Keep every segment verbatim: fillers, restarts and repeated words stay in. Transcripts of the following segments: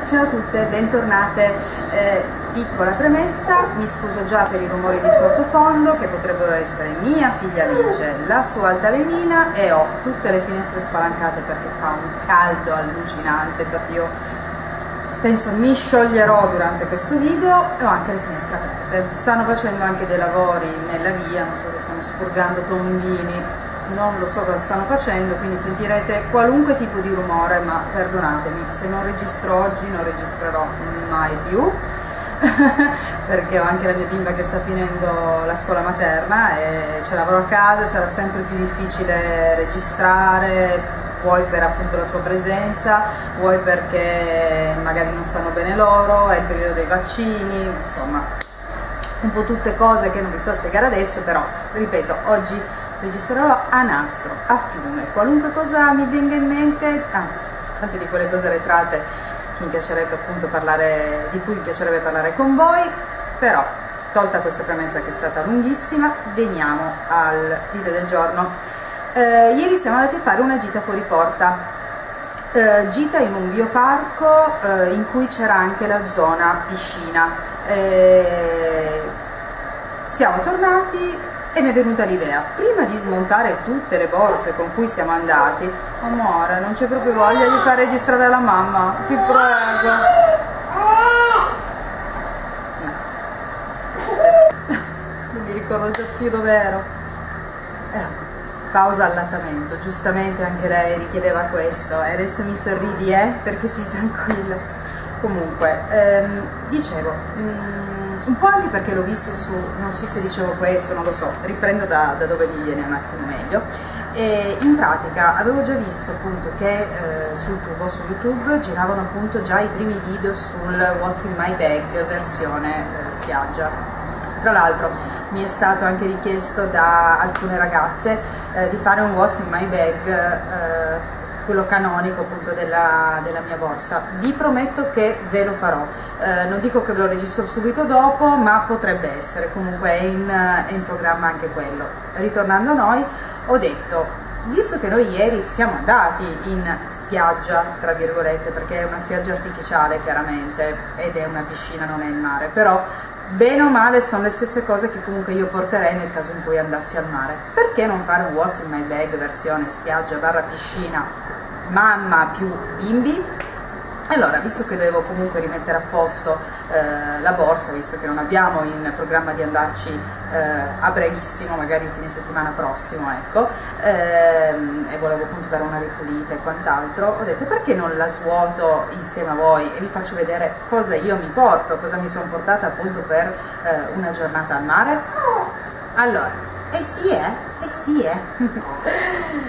Ciao a tutte, bentornate. Eh, piccola premessa, mi scuso già per i rumori di sottofondo che potrebbero essere mia figlia Alice, la sua altalenina, e ho tutte le finestre spalancate perché fa un caldo allucinante, infatti io penso mi scioglierò durante questo video, e ho anche le finestre aperte. Stanno facendo anche dei lavori nella via, non so se stanno spurgando tombini, non lo so cosa stanno facendo, quindi sentirete qualunque tipo di rumore, ma perdonatemi, se non registro oggi non registrerò mai più perché ho anche la mia bimba che sta finendo la scuola materna e ce lavoro a casa, sarà sempre più difficile registrare, vuoi per appunto la sua presenza, vuoi perché magari non stanno bene loro, è il periodo dei vaccini, insomma un po' tutte cose che non vi sto a spiegare adesso, però ripeto, oggi registrerò a nastro, a fiume, qualunque cosa mi venga in mente, anzi tante di quelle cose arretrate che mi piacerebbe appunto parlare, di cui mi piacerebbe parlare con voi. Però tolta questa premessa che è stata lunghissima, veniamo al video del giorno. Eh, ieri siamo andati a fare una gita fuori porta, eh, gita in un bioparco eh, in cui c'era anche la zona piscina. Eh, siamo tornati e mi è venuta l'idea, prima di smontare tutte le borse con cui siamo andati, amore, non c'è proprio voglia di far registrare la mamma, ti prego. No. Non mi ricordo già più dove ero. Eh, pausa allattamento, giustamente anche lei richiedeva questo, e adesso mi sorridi, eh, perché sei tranquilla. Comunque, ehm, dicevo... Mm, un po' anche perché l'ho visto su, non so se dicevo questo, non lo so, riprendo da, da dove mi viene un attimo meglio. E in pratica avevo già visto appunto che eh, sul tubo, su YouTube giravano appunto già i primi video sul What's in my bag versione eh, spiaggia. Tra l'altro mi è stato anche richiesto da alcune ragazze eh, di fare un What's in my bag, eh, quello canonico appunto della, della mia borsa. Vi prometto che ve lo farò, eh, non dico che ve lo registro subito dopo, ma potrebbe essere, comunque è in, è in programma anche quello. Ritornando a noi, ho detto, visto che noi ieri siamo andati in spiaggia, tra virgolette, perché è una spiaggia artificiale chiaramente, ed è una piscina, non è il mare, però bene o male sono le stesse cose che comunque io porterei nel caso in cui andassi al mare. Perché non fare un What's in my bag versione spiaggia barra piscina, mamma più bimbi? Allora, visto che dovevo comunque rimettere a posto eh, la borsa, visto che non abbiamo in programma di andarci eh, a brevissimo, magari il fine settimana prossimo, ecco, ehm, e volevo appunto dare una ripulita e quant'altro, ho detto perché non la svuoto insieme a voi e vi faccio vedere cosa io mi porto, cosa mi sono portata appunto per eh, una giornata al mare. Allora, eh sì eh, eh sì eh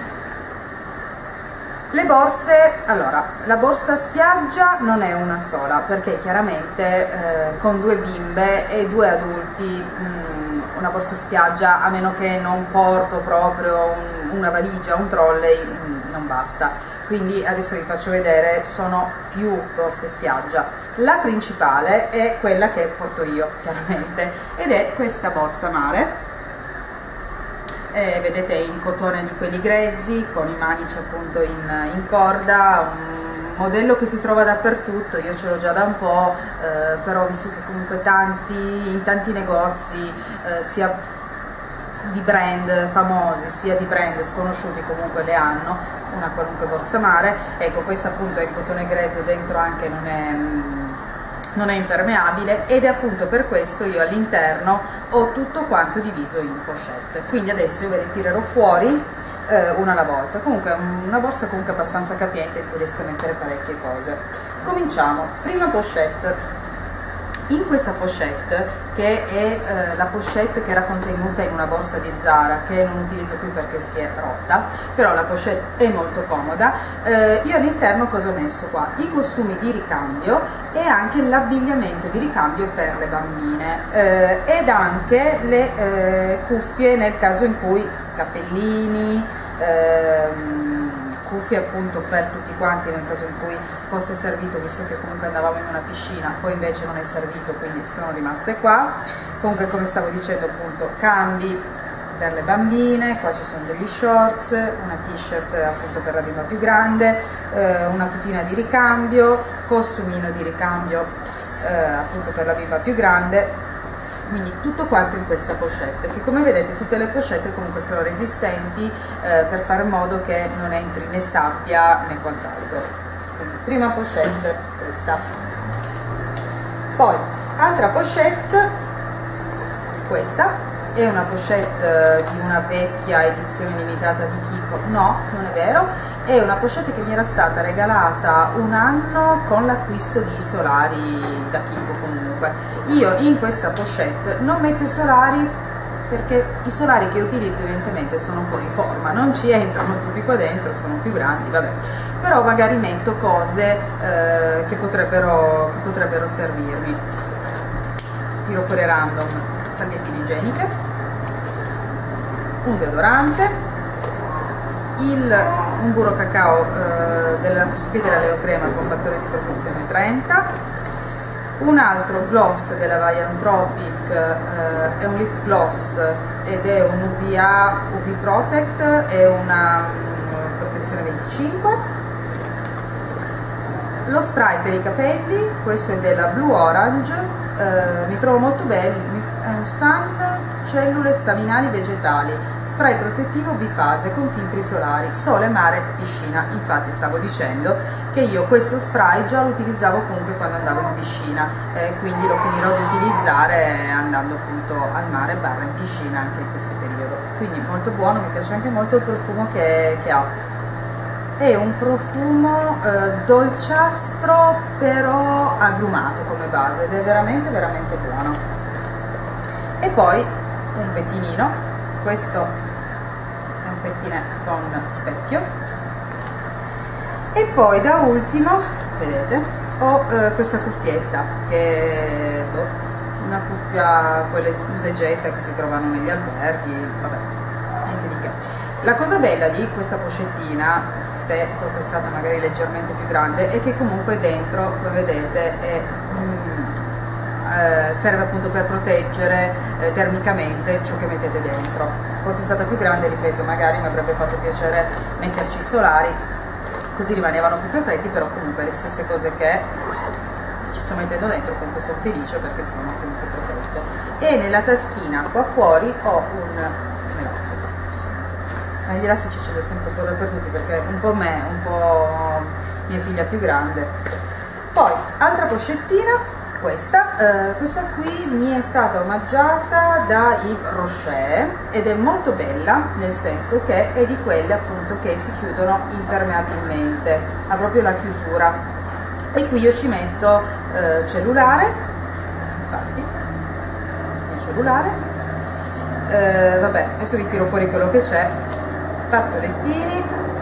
le borse, allora, la borsa spiaggia non è una sola, perché chiaramente eh, con due bimbe e due adulti mh, una borsa spiaggia, a meno che non porto proprio un, una valigia, un trolley, mh, non basta. Quindi adesso vi faccio vedere, sono più borse spiaggia. La principale è quella che porto io, chiaramente, ed è questa borsa mare. Eh, vedete, in cotone di quelli grezzi, con i manici appunto in, in corda, un modello che si trova dappertutto, io ce l'ho già da un po', eh, però ho visto che comunque tanti, in tanti negozi, eh, sia di brand famosi sia di brand sconosciuti, comunque le hanno, una qualunque borsa mare. Ecco, questa appunto è in cotone grezzo, dentro anche non è... non è impermeabile, ed è appunto per questo io all'interno ho tutto quanto diviso in pochette. Quindi adesso io ve le tirerò fuori eh, una alla volta. Comunque è una borsa comunque abbastanza capiente in cui riesco a mettere parecchie cose. Cominciamo. Prima pochette. In questa pochette, che è eh, la pochette che era contenuta in una borsa di Zara, che non utilizzo qui perché si è rotta, però la pochette è molto comoda, eh, io all'interno cosa ho messo qua? I costumi di ricambio e anche l'abbigliamento di ricambio per le bambine, eh, ed anche le eh, cuffie nel caso in cui cappellini, ehm, cuffie appunto per tutti quanti nel caso in cui fosse servito, visto che comunque andavamo in una piscina, poi invece non è servito, quindi sono rimaste qua. Comunque, come stavo dicendo, appunto cambi per le bambine, qua ci sono degli shorts, una t-shirt appunto per la bimba più grande, eh, una tutina di ricambio, costumino di ricambio eh, appunto per la bimba più grande, quindi tutto quanto in questa pochette, che come vedete tutte le pochette comunque sono resistenti eh, per fare in modo che non entri né sabbia né quant'altro. Quindi prima pochette questa, poi altra pochette, questa è una pochette di una vecchia edizione limitata di Kiko, no, non è vero, è una pochette che mi era stata regalata un anno con l'acquisto di solari da Kiko. Comunque io in questa pochette non metto i solari perché i solari che utilizzo evidentemente sono fuori forma, non ci entrano tutti qua dentro, sono più grandi, vabbè, però magari metto cose eh, che, potrebbero, che potrebbero servirmi. Tiro fuori random salviettine igieniche, un deodorante, il, un burro cacao eh, della Speedera Leo Crema con fattore di protezione trenta, un altro gloss della Vayan Tropic, eh, è un lip gloss ed è un U V A U V Protect e una um, protezione venticinque, lo spray per i capelli, questo è della Blue Orange, eh, mi trovo molto bello, è un Sun cellule staminali vegetali, spray protettivo bifase con filtri solari, sole, mare, piscina. Infatti stavo dicendo che io questo spray già lo utilizzavo comunque quando andavo in piscina, eh, quindi lo finirò di utilizzare andando appunto al mare barra in piscina anche in questo periodo. Quindi molto buono, mi piace anche molto il profumo che, che ha. È un profumo eh, dolciastro però agrumato come base ed è veramente veramente buono. E poi un pettinino, questo è un pettine con specchio, e poi da ultimo vedete ho eh, questa cuffietta che è boh, una cuffia, quelle usa e getta che si trovano negli alberghi, vabbè, niente di che. La cosa bella di questa pochettina, se fosse stata magari leggermente più grande, è che comunque dentro, come vedete, è, mm, eh, serve appunto per proteggere eh, termicamente ciò che mettete dentro. Fosse stata più grande, ripeto, magari mi avrebbe fatto piacere metterci i solari, così rimanevano più freddi, però comunque le stesse cose che ci sto mettendo dentro comunque sono felice perché sono comunque protette. E nella taschina qua fuori ho un elastico. Ma gli elastici ce li ho sempre un po' dappertutti perché un po' me, un po' mia figlia più grande. Poi altra pochettina, questa, eh, questa qui mi è stata omaggiata da Yves Rocher ed è molto bella, nel senso che è di quelle appunto che si chiudono impermeabilmente, ha proprio la chiusura. E qui io ci metto eh, cellulare, infatti, il cellulare, eh, vabbè, adesso vi tiro fuori quello che c'è. Fazzolettini,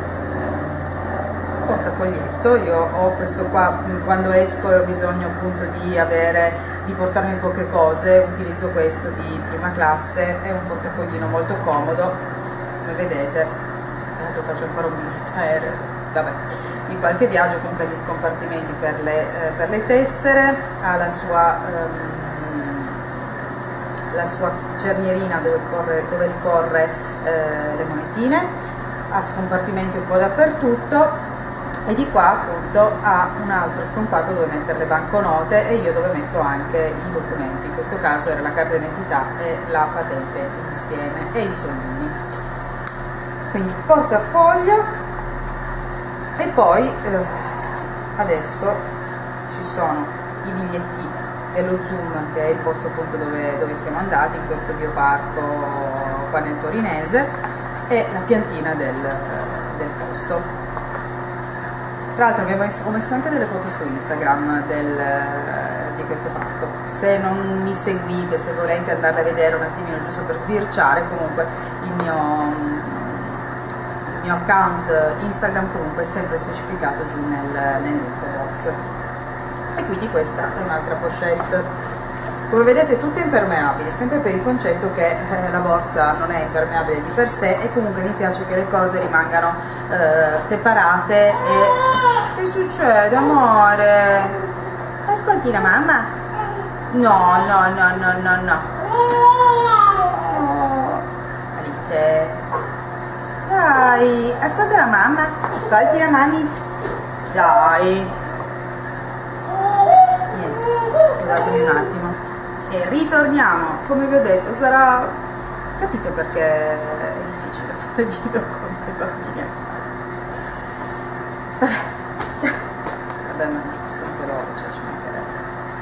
portafoglietto, io ho questo qua quando esco e ho bisogno appunto di avere, di portarmi poche cose, utilizzo questo di prima classe, è un portafoglino molto comodo, come vedete, tanto faccio ancora un biglietto aereo, vabbè, di qualche viaggio, comunque gli scompartimenti per le, eh, per le tessere, ha la sua, ehm, la sua cernierina dove, porre, dove riporre Eh, le monetine, ha scompartimenti un po' dappertutto e di qua appunto ha un altro scomparto dove mettere le banconote e io dove metto anche i documenti, in questo caso era la carta d'identità e la patente insieme e i soldini. Quindi portafoglio, e poi eh, adesso ci sono i biglietti dello Zoom, che è il posto appunto dove, dove siamo andati in questo bioparco qua nel torinese, e la piantina del, del posto. Tra l'altro ho messo anche delle foto su Instagram del, di questo parco, se non mi seguite, se volete andarle a vedere un attimino giusto per sbirciare, comunque il mio, il mio account Instagram comunque è sempre specificato giù nel, nell'info box. E quindi questa è un'altra pochette, come vedete tutte impermeabili, sempre per il concetto che eh, la borsa non è impermeabile di per sé e comunque mi piace che le cose rimangano eh, separate. E che succede, amore? Ascolti la mamma? No, no, no, no, no, no. Oh, Alice, dai, ascolta la mamma, ascolti la mami, dai. datemi un attimo e ritorniamo. Come vi ho detto, sarà, capite perché è difficile fare video con i bambini a casa. Vabbè, ma è giusto anche loro, cioè ci mancherebbe.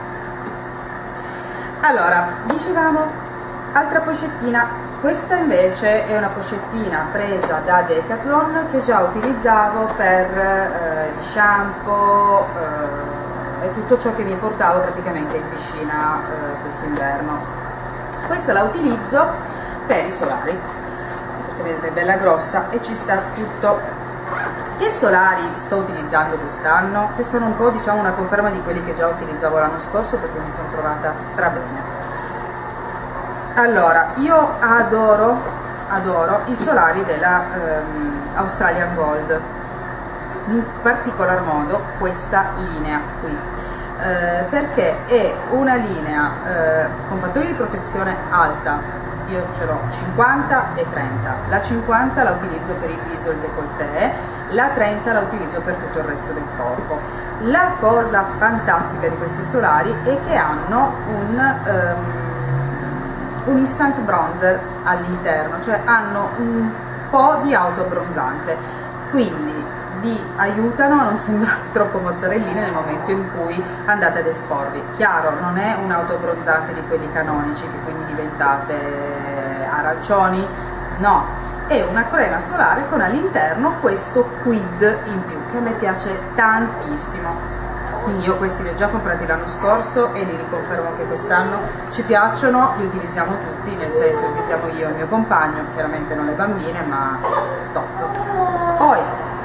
Allora, dicevamo, altra pochettina. Questa invece è una pochettina presa da Decathlon che già utilizzavo per eh, gli shampoo eh, e tutto ciò che mi portavo praticamente in piscina eh, quest'inverno. Questa la utilizzo per i solari, perché vedete è bella grossa e ci sta tutto. Che solari sto utilizzando quest'anno? Che sono un po', diciamo, una conferma di quelli che già utilizzavo l'anno scorso, perché mi sono trovata strabene. Allora, io adoro, adoro i solari della um, Australian Gold, in particolar modo questa linea qui, eh, perché è una linea eh, con fattori di protezione alta. Io ce l'ho cinquanta e trenta, la cinquanta la utilizzo per il viso e il décolleté, la trenta la utilizzo per tutto il resto del corpo. La cosa fantastica di questi solari è che hanno un... Um, un instant bronzer all'interno, cioè hanno un po' di autobronzante, quindi vi aiutano a non sembrare troppo mozzarelline nel momento in cui andate ad esporvi. Chiaro, non è un autobronzante di quelli canonici che quindi diventate arancioni, no, è una crema solare con all'interno questo quid in più che a me piace tantissimo. Quindi io questi li ho già comprati l'anno scorso e li riconfermo anche quest'anno, ci piacciono, li utilizziamo tutti, nel senso utilizziamo io e il mio compagno, chiaramente non le bambine, ma top. Poi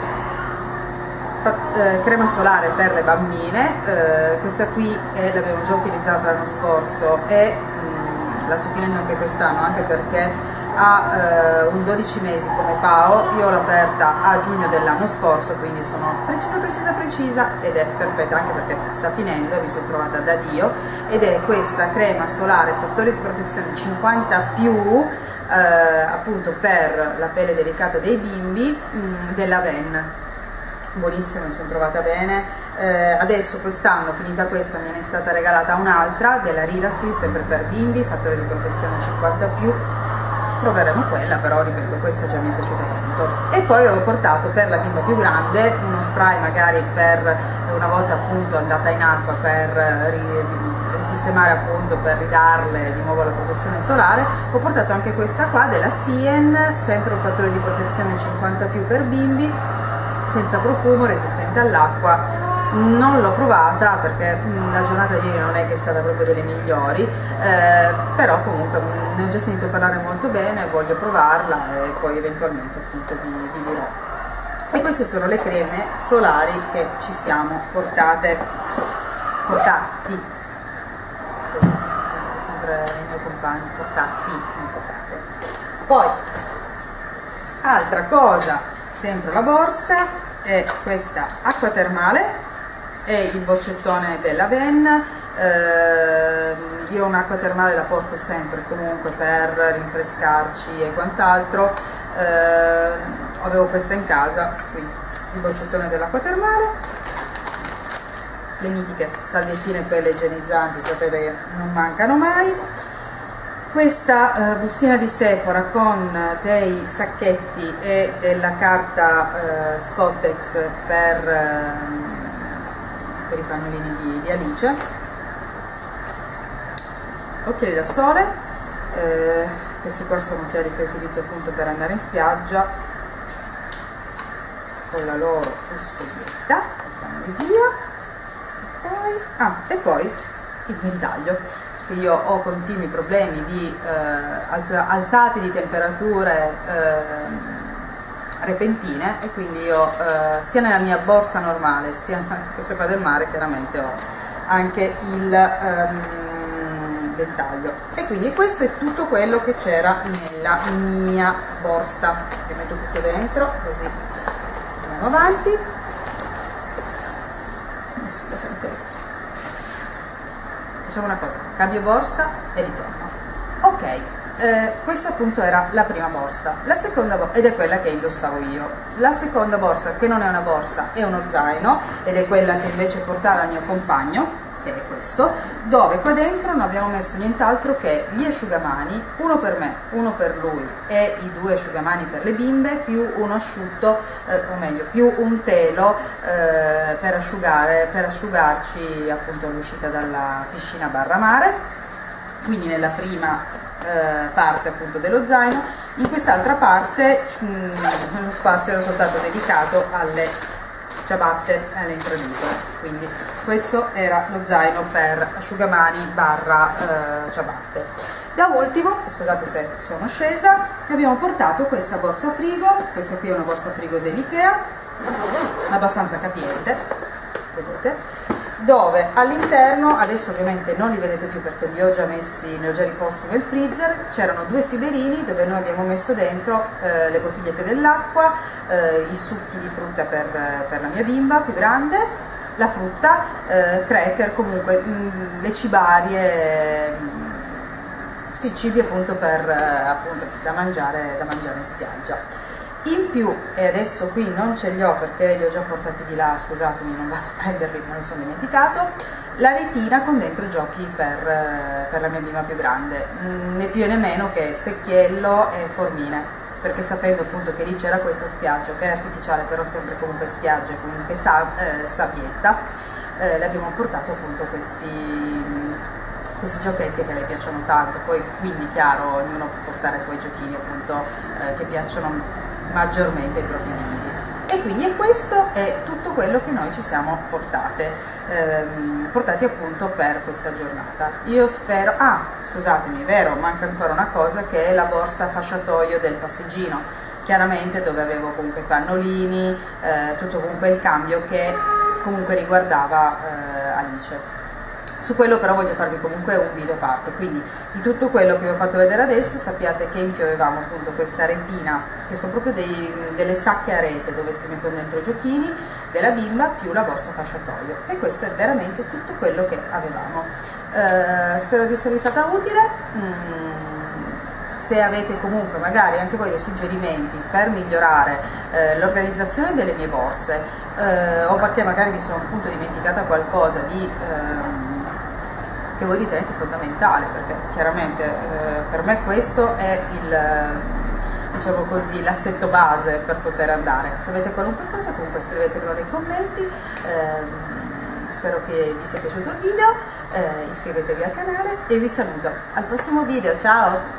eh, crema solare per le bambine, eh, questa qui l'abbiamo già utilizzata l'anno scorso e mh, la sto finendo anche quest'anno, anche perché ha eh, un dodici mesi come Pao. Io l'ho aperta a giugno dell'anno scorso, quindi sono precisa precisa precisa ed è perfetta, anche perché sta finendo e mi sono trovata da Dio, ed è questa crema solare fattori di protezione cinquanta più, eh, appunto per la pelle delicata dei bimbi, mh, della Ven. Buonissima, mi sono trovata bene. Eh, adesso quest'anno, finita questa, me ne è stata regalata un'altra della Rilastil, sempre per bimbi, fattore di protezione cinquanta più. Proveremo quella, però ripeto, questa già mi è piaciuta tanto. E poi ho portato per la bimba più grande uno spray, magari per una volta appunto andata in acqua, per risistemare appunto, per ridarle di nuovo la protezione solare. Ho portato anche questa qua della Sien, sempre un fattore di protezione cinquanta più per bimbi, senza profumo, resistente all'acqua. Non l'ho provata perché la giornata di ieri non è che è stata proprio delle migliori, eh, però comunque ne ho già sentito parlare molto bene, voglio provarla e poi eventualmente appunto vi, vi dirò. E queste sono le creme solari che ci siamo portate, portati, sempre il mio compagno, portati, non portate. Poi, altra cosa dentro la borsa è questa acqua termale e il boccettone della Ven. Eh, io un'acqua termale la porto sempre comunque per rinfrescarci e quant'altro. Eh, avevo questa in casa, quindi il boccettone dell'acqua termale, le mitiche salviettine quelle igienizzanti, sapete che non mancano mai. Questa eh, bustina di Sephora con dei sacchetti e della carta eh, Scottex per eh, per i pannolini di, di Alice, occhiali da sole, eh, questi qua sono occhiali che utilizzo appunto per andare in spiaggia con la loro custodietta, mettiamoli via, e poi, ah, e poi il ventaglio, perché io ho continui problemi di eh, alza, alzati di temperature eh, repentine, e quindi io eh, sia nella mia borsa normale sia in questa qua del mare chiaramente ho anche il um, ventaglio. E quindi questo è tutto quello che c'era nella mia borsa, che metto tutto dentro così andiamo avanti. Facciamo una cosa, cambio borsa e ritorno. Ok. Eh, questa appunto era la prima borsa, la seconda borsa, ed è quella che indossavo io. La seconda borsa, che non è una borsa, è uno zaino, ed è quella che invece portava il mio compagno, che è questo, dove qua dentro non abbiamo messo nient'altro che gli asciugamani, uno per me, uno per lui e i due asciugamani per le bimbe, più un asciutto, eh, o meglio, più un telo eh, per asciugare, per asciugarci appunto all'uscita dalla piscina barra mare, quindi nella prima eh, parte appunto dello zaino. In quest'altra parte mh, lo spazio era soltanto dedicato alle ciabatte, alle infradito, quindi questo era lo zaino per asciugamani barra eh, ciabatte. Da ultimo, scusate se sono scesa, abbiamo portato questa borsa frigo, questa qui è una borsa frigo dell'Ikea, abbastanza capiente, vedete, dove all'interno, adesso ovviamente non li vedete più perché li ho già messi, li ho già riposti nel freezer, c'erano due siderini dove noi abbiamo messo dentro eh, le bottigliette dell'acqua, eh, i succhi di frutta per, per la mia bimba più grande, la frutta, eh, cracker, comunque mh, le cibarie, mh, sì, cibi appunto per eh, appunto da mangiare, da mangiare in spiaggia. In più, e adesso qui non ce li ho perché li ho già portati di là, scusatemi, non vado a prenderli, me lo sono dimenticato, la retina con dentro giochi per, per la mia bimba più grande, né più né meno che secchiello e formine, perché sapendo appunto che lì c'era questa spiaggia, che è artificiale però sempre comunque spiaggia, comunque sa, eh, sabbietta, eh, le abbiamo portato appunto questi... questi giochetti che le piacciono tanto, poi quindi chiaro ognuno può portare quei giochini appunto eh, che piacciono maggiormente ai propri bimbi. E quindi questo è tutto quello che noi ci siamo portate, ehm, portati appunto per questa giornata. Io spero, ah scusatemi, è vero, manca ancora una cosa che è la borsa fasciatoio del passeggino, chiaramente dove avevo comunque i pannolini, eh, tutto comunque il cambio che comunque riguardava eh, Alice. Su quello però voglio farvi comunque un video a parte, quindi di tutto quello che vi ho fatto vedere adesso sappiate che in più avevamo appunto questa retina, che sono proprio dei, delle sacche a rete dove si mettono dentro i giochini della bimba più la borsa fasciatoio, e questo è veramente tutto quello che avevamo. Eh, spero di esservi stata utile. Mm. Se avete comunque magari anche voi dei suggerimenti per migliorare eh, l'organizzazione delle mie borse, eh, o perché magari mi sono appunto dimenticata qualcosa di... Eh, che voi ritenete fondamentale, perché chiaramente eh, per me questo è il, diciamo così, l'assetto base per poter andare. Se avete qualunque cosa comunque scrivetemelo nei commenti, eh, spero che vi sia piaciuto il video, eh, iscrivetevi al canale e vi saluto al prossimo video, ciao!